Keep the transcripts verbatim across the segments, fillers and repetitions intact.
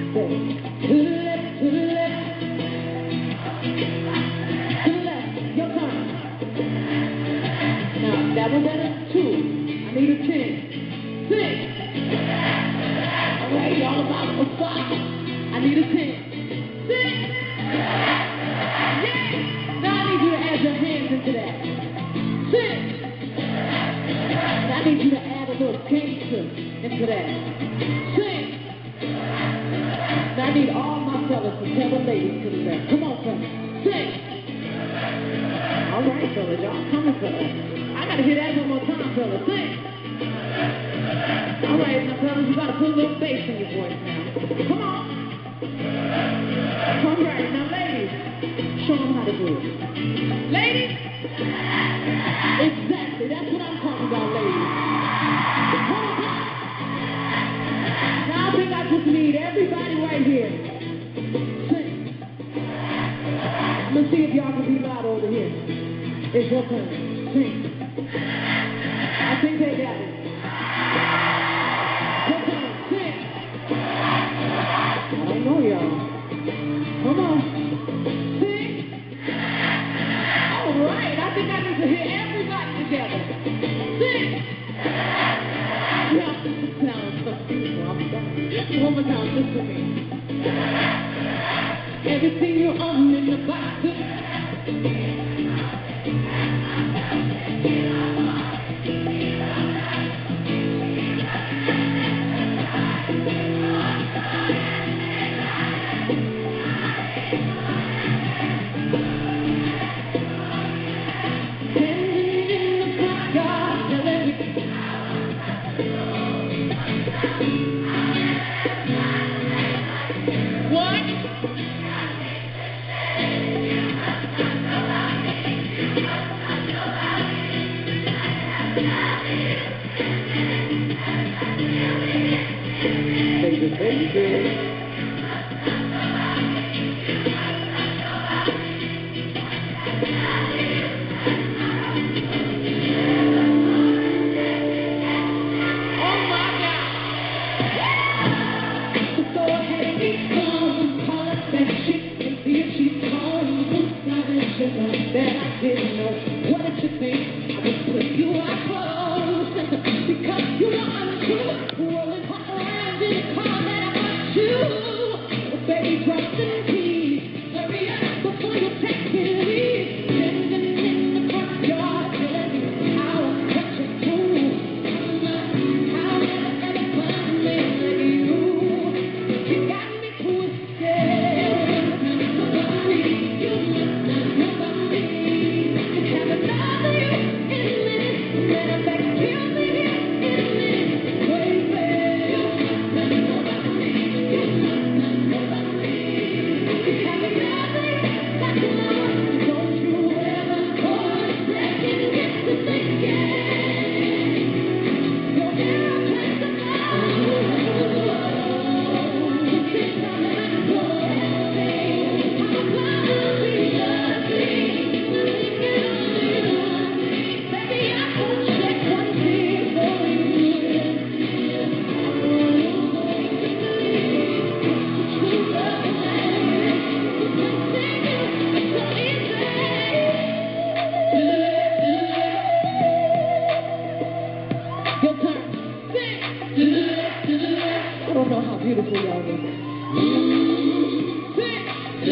Say, to the left, to the left. To the left. Your turn. Now, that was at a two. I need a ten. Six. All right, y'all about a five. I need a ten. Six. Yeah. Now I need you to add your hands into that. Six. Now I need you to add a little gangster into that. Six. Now I need all my fellas to tell the ladies to the left. Come on, fellas. Six. All right, fellas. Y'all coming, fellas. I gotta hear that one more time, fellas. Six. All right, now, fellas, you gotta put a little bass in your voice now. Come on. All right, now, ladies, show them how to do it. Ladies, exactly, that's what I'm talking about, ladies. Hold on. Now, I think I just need everybody right here. Sing. Let's see if y'all can be loud over here. It's your turn. Sing. I think they got it. Your turn. Sing. I don't know, y'all. Come on. Sing. All right. I think I need to hear everybody together. Sing. Yeah, this sounds so beautiful. I'm sorry. One more time, listen to me. Everything you own in the box.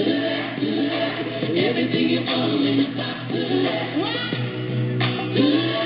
Everything you own in the box to the left. To the left.